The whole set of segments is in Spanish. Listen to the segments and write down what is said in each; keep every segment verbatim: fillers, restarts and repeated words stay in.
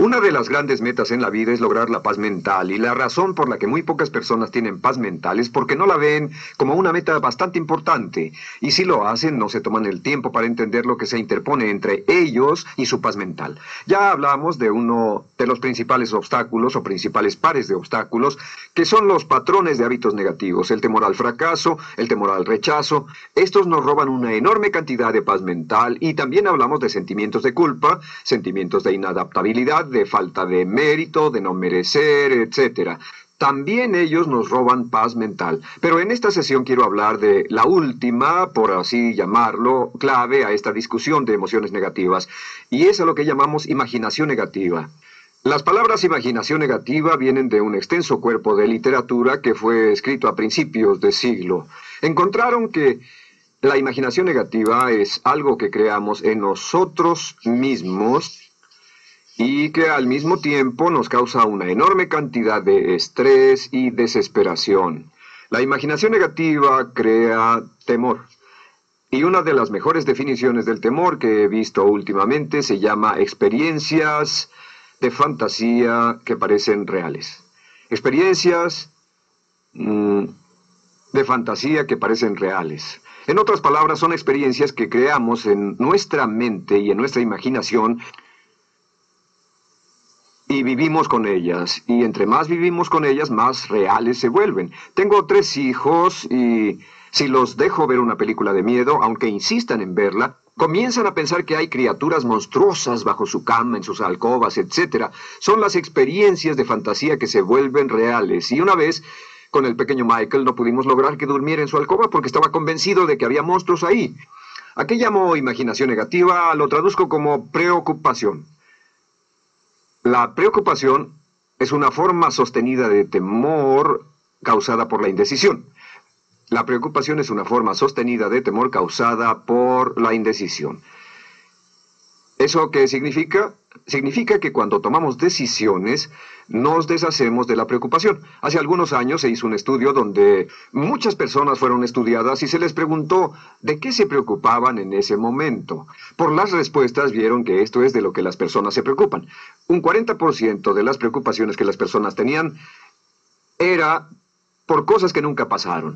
Una de las grandes metas en la vida es lograr la paz mental, y la razón por la que muy pocas personas tienen paz mental es porque no la ven como una meta bastante importante, y si lo hacen no se toman el tiempo para entender lo que se interpone entre ellos y su paz mental. Ya hablamos de uno de los principales obstáculos o principales pares de obstáculos, que son los patrones de hábitos negativos, el temor al fracaso, el temor al rechazo. Estos nos roban una enorme cantidad de paz mental, y también hablamos de sentimientos de culpa, sentimientos de inadaptabilidad, de falta de mérito, de no merecer, etcétera. También ellos nos roban paz mental. Pero en esta sesión quiero hablar de la última, por así llamarlo, clave a esta discusión de emociones negativas, y es a lo que llamamos imaginación negativa. Las palabras imaginación negativa vienen de un extenso cuerpo de literatura que fue escrito a principios de siglo. Encontraron que la imaginación negativa es algo que creamos en nosotros mismos y que al mismo tiempo nos causa una enorme cantidad de estrés y desesperación. La imaginación negativa crea temor. Y una de las mejores definiciones del temor que he visto últimamente se llama experiencias de fantasía que parecen reales. Experiencias mmm, de fantasía que parecen reales. En otras palabras, son experiencias que creamos en nuestra mente y en nuestra imaginación, y vivimos con ellas, y entre más vivimos con ellas, más reales se vuelven. Tengo tres hijos, y si los dejo ver una película de miedo, aunque insistan en verla, comienzan a pensar que hay criaturas monstruosas bajo su cama, en sus alcobas, etcétera. Son las experiencias de fantasía que se vuelven reales. Y una vez, con el pequeño Michael, no pudimos lograr que durmiera en su alcoba porque estaba convencido de que había monstruos ahí. ¿A qué llamo imaginación negativa? Lo traduzco como preocupación. La preocupación es una forma sostenida de temor causada por la indecisión. La preocupación es una forma sostenida de temor causada por la indecisión. ¿Eso qué significa? Significa que cuando tomamos decisiones, nos deshacemos de la preocupación. Hace algunos años se hizo un estudio donde muchas personas fueron estudiadas y se les preguntó de qué se preocupaban en ese momento. Por las respuestas vieron que esto es de lo que las personas se preocupan. Un cuarenta por ciento de las preocupaciones que las personas tenían era por cosas que nunca pasaron.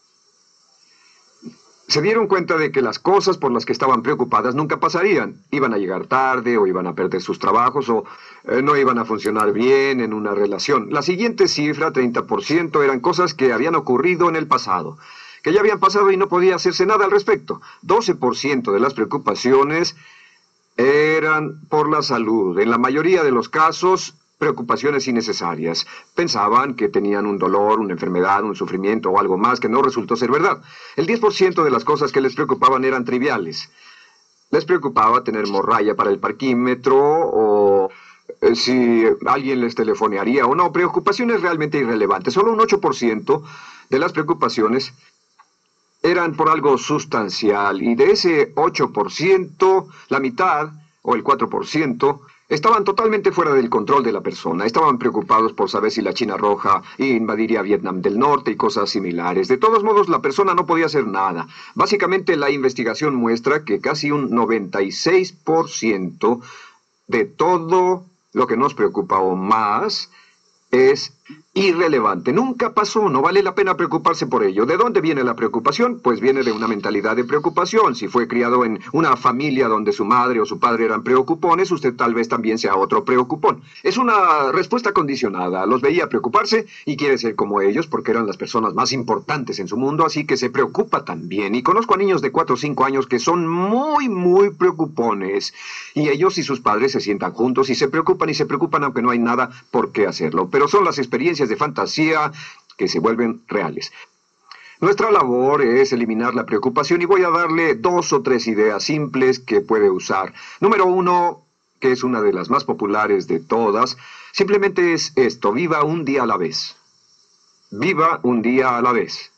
Se dieron cuenta de que las cosas por las que estaban preocupadas nunca pasarían. Iban a llegar tarde, o iban a perder sus trabajos, o eh, no iban a funcionar bien en una relación. La siguiente cifra, treinta por ciento, eran cosas que habían ocurrido en el pasado, que ya habían pasado y no podía hacerse nada al respecto. doce por ciento de las preocupaciones eran por la salud. En la mayoría de los casos, preocupaciones innecesarias. Pensaban que tenían un dolor, una enfermedad, un sufrimiento o algo más que no resultó ser verdad. El diez por ciento de las cosas que les preocupaban eran triviales. Les preocupaba tener morralla para el parquímetro, o eh, si alguien les telefonearía o no. Preocupaciones realmente irrelevantes. Solo un ocho por ciento de las preocupaciones eran por algo sustancial, y de ese ocho por ciento, la mitad, o el cuatro por ciento, estaban totalmente fuera del control de la persona. Estaban preocupados por saber si la China Roja invadiría Vietnam del Norte y cosas similares. De todos modos, la persona no podía hacer nada. Básicamente, la investigación muestra que casi un noventa y seis por ciento de todo lo que nos preocupa o más es irrelevante. Nunca pasó, no vale la pena preocuparse por ello. ¿De dónde viene la preocupación? Pues viene de una mentalidad de preocupación. Si fue criado en una familia donde su madre o su padre eran preocupones, usted tal vez también sea otro preocupón. Es una respuesta condicionada. Los veía preocuparse y quiere ser como ellos porque eran las personas más importantes en su mundo, así que se preocupa también. Y conozco a niños de cuatro o cinco años que son muy, muy preocupones. Y ellos y sus padres se sientan juntos y se preocupan y se preocupan aunque no hay nada por qué hacerlo. Pero son las experiencias de fantasía que se vuelven reales. Nuestra labor es eliminar la preocupación, y voy a darle dos o tres ideas simples que puede usar. Número uno, que es una de las más populares de todas, simplemente es esto: viva un día a la vez. Viva un día a la vez.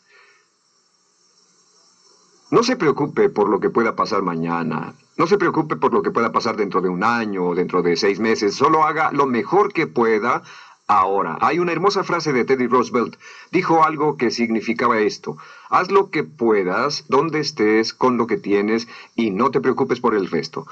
No se preocupe por lo que pueda pasar mañana. No se preocupe por lo que pueda pasar dentro de un año o dentro de seis meses. Solo haga lo mejor que pueda ahora. Hay una hermosa frase de Teddy Roosevelt. Dijo algo que significaba esto: haz lo que puedas, donde estés, con lo que tienes, y no te preocupes por el resto.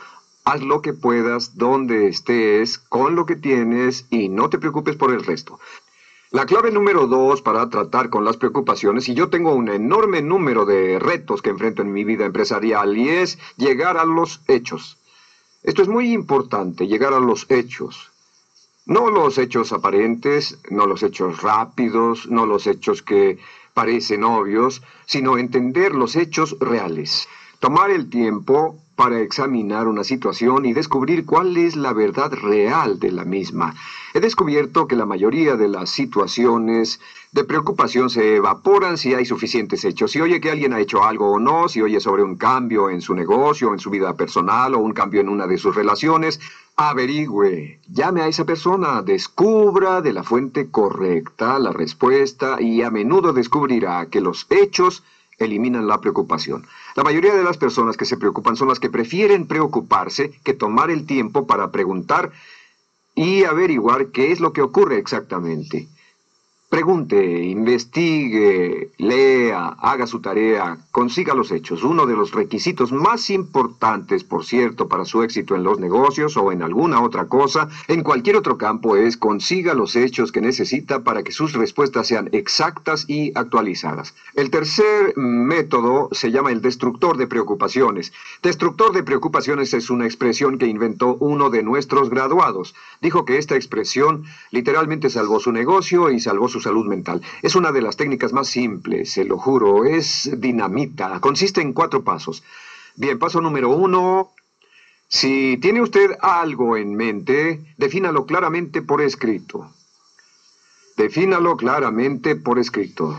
Haz lo que puedas, donde estés, con lo que tienes y no te preocupes por el resto. La clave número dos para tratar con las preocupaciones, y yo tengo un enorme número de retos que enfrento en mi vida empresarial, y es llegar a los hechos. Esto es muy importante, llegar a los hechos. No los hechos aparentes, no los hechos rápidos, no los hechos que parecen obvios, sino entender los hechos reales. Tomar el tiempo para examinar una situación y descubrir cuál es la verdad real de la misma. He descubierto que la mayoría de las situaciones de preocupación se evaporan si hay suficientes hechos. Si oye que alguien ha hecho algo o no, si oye sobre un cambio en su negocio, en su vida personal o un cambio en una de sus relaciones, averigüe, llame a esa persona, descubra de la fuente correcta la respuesta y a menudo descubrirá que los hechos eliminan la preocupación. La mayoría de las personas que se preocupan son las que prefieren preocuparse que tomar el tiempo para preguntar y averiguar qué es lo que ocurre exactamente. Pregunte, investigue, lea, haga su tarea, consiga los hechos. Uno de los requisitos más importantes, por cierto, para su éxito en los negocios o en alguna otra cosa, en cualquier otro campo, es consiga los hechos que necesita para que sus respuestas sean exactas y actualizadas. El tercer método se llama el destructor de preocupaciones. Destructor de preocupaciones es una expresión que inventó uno de nuestros graduados. Dijo que esta expresión literalmente salvó su negocio y salvó su salud mental. Es una de las técnicas más simples, se lo juro, es dinamita. Consiste en cuatro pasos. Bien, paso número uno. Si tiene usted algo en mente, defínalo claramente por escrito. Defínalo claramente por escrito.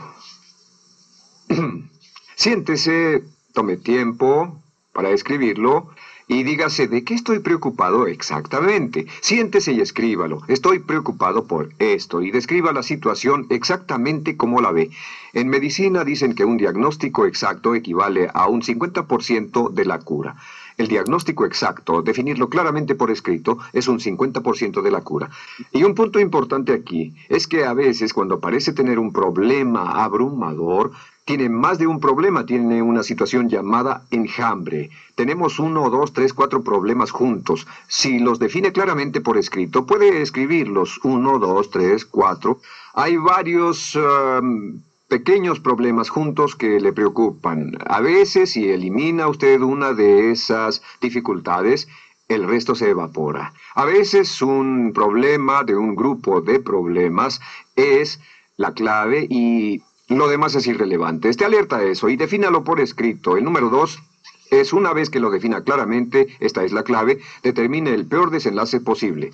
Siéntese, tome tiempo para escribirlo y dígase de qué estoy preocupado exactamente. Siéntese y escríbalo. Estoy preocupado por esto y describa la situación exactamente como la ve. En medicina dicen que un diagnóstico exacto equivale a un cincuenta por ciento de la cura. El diagnóstico exacto, definirlo claramente por escrito, es un cincuenta por ciento de la cura. Y un punto importante aquí es que a veces cuando parece tener un problema abrumador, tiene más de un problema, tiene una situación llamada enjambre. Tenemos uno, dos, tres, cuatro problemas juntos. Si los define claramente por escrito, puede escribirlos. Uno, dos, tres, cuatro. Hay varios um, pequeños problemas juntos que le preocupan. A veces, si elimina usted una de esas dificultades, el resto se evapora. A veces un problema de un grupo de problemas es la clave y lo demás es irrelevante. Esté alerta a eso y defínalo por escrito. El número dos es, una vez que lo defina claramente, esta es la clave, determine el peor desenlace posible.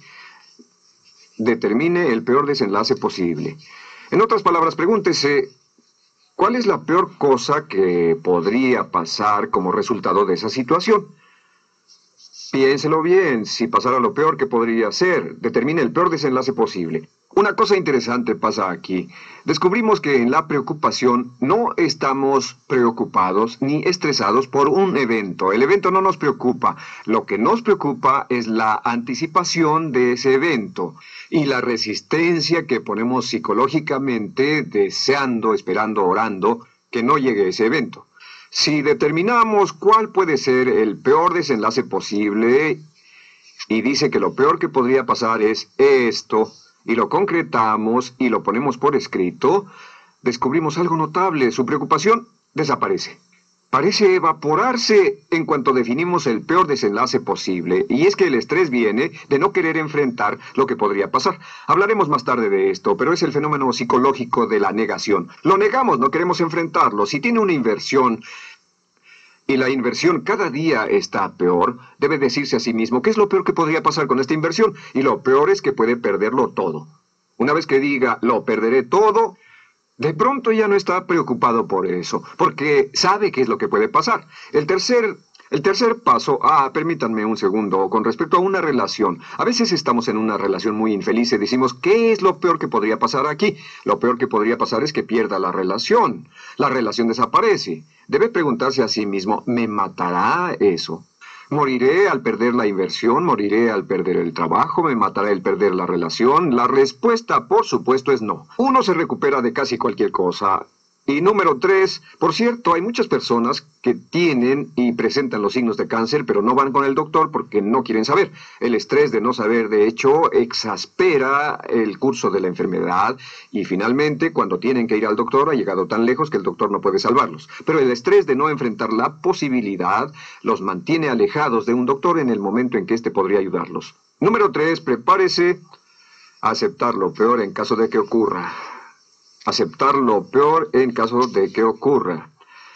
Determine el peor desenlace posible. En otras palabras, pregúntese, ¿cuál es la peor cosa que podría pasar como resultado de esa situación? Piénselo bien, si pasara lo peor que podría ser, determine el peor desenlace posible. Una cosa interesante pasa aquí. Descubrimos que en la preocupación no estamos preocupados ni estresados por un evento. El evento no nos preocupa. Lo que nos preocupa es la anticipación de ese evento y la resistencia que ponemos psicológicamente deseando, esperando, orando que no llegue ese evento. Si determinamos cuál puede ser el peor desenlace posible y dice que lo peor que podría pasar es esto, y lo concretamos y lo ponemos por escrito, descubrimos algo notable. Su preocupación desaparece. Parece evaporarse en cuanto definimos el peor desenlace posible. Y es que el estrés viene de no querer enfrentar lo que podría pasar. Hablaremos más tarde de esto, pero es el fenómeno psicológico de la negación. Lo negamos, no queremos enfrentarlo. Si tiene una inversión y la inversión cada día está peor, debe decirse a sí mismo qué es lo peor que podría pasar con esta inversión. Y lo peor es que puede perderlo todo. Una vez que diga, lo perderé todo, de pronto ya no está preocupado por eso, porque sabe qué es lo que puede pasar. El tercer, el tercer paso, ah, permítanme un segundo, con respecto a una relación. A veces estamos en una relación muy infeliz y decimos, ¿qué es lo peor que podría pasar aquí? Lo peor que podría pasar es que pierda la relación. La relación desaparece. Debe preguntarse a sí mismo, ¿me matará eso? ¿Moriré al perder la inversión? ¿Moriré al perder el trabajo? ¿Me matará el perder la relación? La respuesta, por supuesto, es no. Uno se recupera de casi cualquier cosa. Y número tres, por cierto, hay muchas personas que tienen y presentan los signos de cáncer, pero no van con el doctor porque no quieren saber. El estrés de no saber, de hecho, exaspera el curso de la enfermedad y finalmente, cuando tienen que ir al doctor, ha llegado tan lejos que el doctor no puede salvarlos. Pero el estrés de no enfrentar la posibilidad los mantiene alejados de un doctor en el momento en que éste podría ayudarlos. Número tres, prepárese a aceptar lo peor en caso de que ocurra. Aceptar lo peor en caso de que ocurra.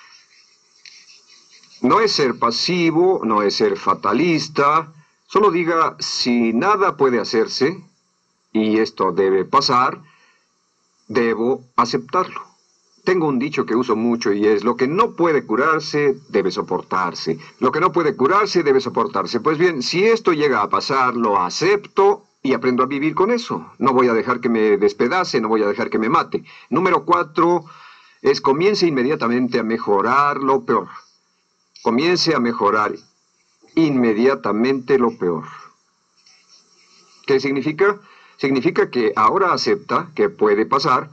No es ser pasivo, no es ser fatalista. Solo diga, si nada puede hacerse, y esto debe pasar, debo aceptarlo. Tengo un dicho que uso mucho y es, lo que no puede curarse, debe soportarse. Lo que no puede curarse, debe soportarse. Pues bien, si esto llega a pasar, lo acepto y aprendo a vivir con eso. No voy a dejar que me despedace, no voy a dejar que me mate. Número cuatro es comience inmediatamente a mejorar lo peor. Comience a mejorar inmediatamente lo peor. ¿Qué significa? Significa que ahora acepta que puede pasar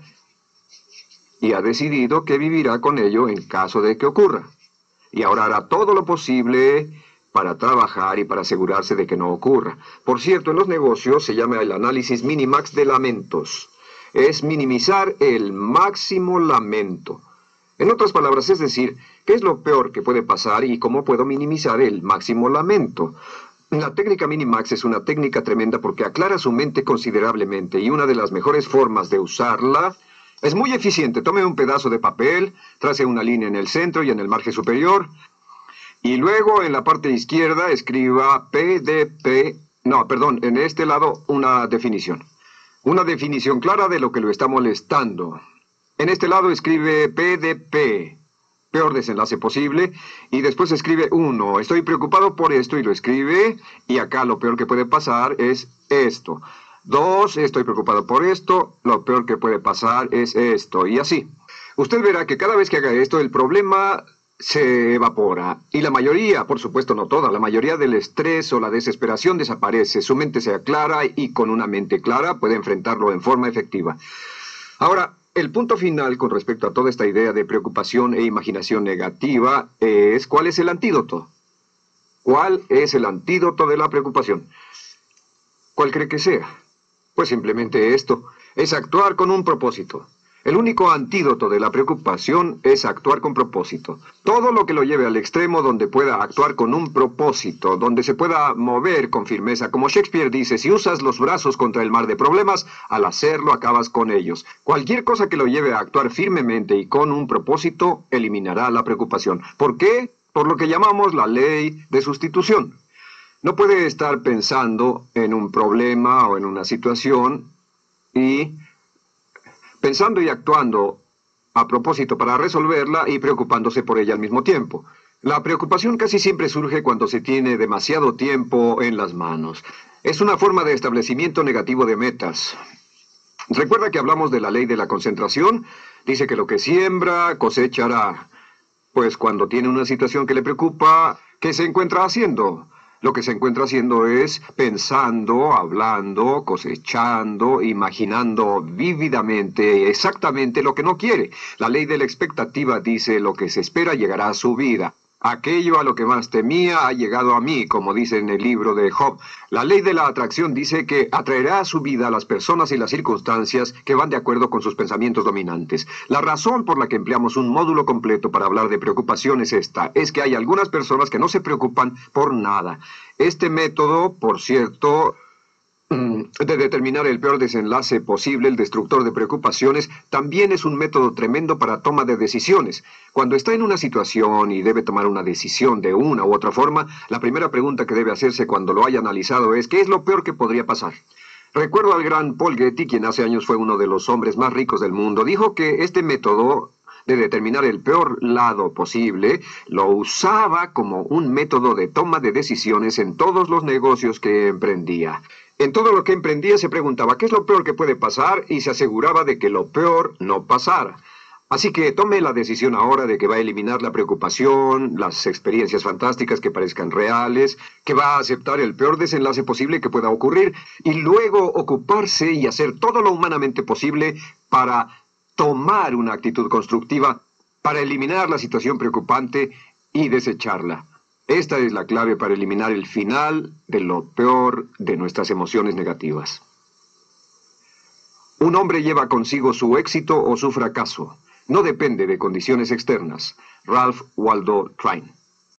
y ha decidido que vivirá con ello en caso de que ocurra. Y ahora hará todo lo posible para trabajar y para asegurarse de que no ocurra. Por cierto, en los negocios se llama el análisis minimax de lamentos. Es minimizar el máximo lamento. En otras palabras, es decir, ¿qué es lo peor que puede pasar y cómo puedo minimizar el máximo lamento? La técnica Minimax es una técnica tremenda porque aclara su mente considerablemente y una de las mejores formas de usarla es muy eficiente. Tome un pedazo de papel, trace una línea en el centro y en el margen superior. Y luego en la parte izquierda escriba P D P, no, perdón, en este lado una definición. Una definición clara de lo que lo está molestando. En este lado escribe P D P, peor desenlace posible, y después escribe uno, estoy preocupado por esto y lo escribe, y acá lo peor que puede pasar es esto. Dos, estoy preocupado por esto, lo peor que puede pasar es esto, y así. Usted verá que cada vez que haga esto el problema se evapora. Y la mayoría, por supuesto no toda, la mayoría del estrés o la desesperación desaparece. Su mente se aclara y con una mente clara puede enfrentarlo en forma efectiva. Ahora, el punto final con respecto a toda esta idea de preocupación e imaginación negativa es ¿cuál es el antídoto? ¿Cuál es el antídoto de la preocupación? ¿Cuál cree que sea? Pues simplemente esto, es actuar con un propósito. El único antídoto de la preocupación es actuar con propósito. Todo lo que lo lleve al extremo donde pueda actuar con un propósito, donde se pueda mover con firmeza. Como Shakespeare dice, si usas los brazos contra el mar de problemas, al hacerlo acabas con ellos. Cualquier cosa que lo lleve a actuar firmemente y con un propósito, eliminará la preocupación. ¿Por qué? Por lo que llamamos la ley de sustitución. No puede estar pensando en un problema o en una situación y pensando y actuando a propósito para resolverla y preocupándose por ella al mismo tiempo. La preocupación casi siempre surge cuando se tiene demasiado tiempo en las manos. Es una forma de establecimiento negativo de metas. ¿Recuerda que hablamos de la ley de la concentración? Dice que lo que siembra, cosechará. Pues cuando tiene una situación que le preocupa, ¿qué se encuentra haciendo? Lo que se encuentra haciendo es pensando, hablando, cosechando, imaginando vívidamente exactamente lo que no quiere. La ley de la expectativa dice lo que se espera llegará a su vida. Aquello a lo que más temía ha llegado a mí, como dice en el libro de Job. La ley de la atracción dice que atraerá a su vida a las personas y las circunstancias que van de acuerdo con sus pensamientos dominantes. La razón por la que empleamos un módulo completo para hablar de preocupación es esta, es que hay algunas personas que no se preocupan por nada. Este método, por cierto, de determinar el peor desenlace posible, el destructor de preocupaciones, también es un método tremendo para toma de decisiones. Cuando está en una situación y debe tomar una decisión de una u otra forma, la primera pregunta que debe hacerse cuando lo haya analizado es ¿qué es lo peor que podría pasar? Recuerdo al gran Paul Getty, quien hace años fue uno de los hombres más ricos del mundo, dijo que este método de determinar el peor lado posible, lo usaba como un método de toma de decisiones en todos los negocios que emprendía. En todo lo que emprendía se preguntaba ¿qué es lo peor que puede pasar? Y se aseguraba de que lo peor no pasara. Así que tome la decisión ahora de que va a eliminar la preocupación, las experiencias fantásticas que parezcan reales, que va a aceptar el peor desenlace posible que pueda ocurrir y luego ocuparse y hacer todo lo humanamente posible para tomar una actitud constructiva para eliminar la situación preocupante y desecharla. Esta es la clave para eliminar el final de lo peor de nuestras emociones negativas. Un hombre lleva consigo su éxito o su fracaso. No depende de condiciones externas. Ralph Waldo Trine.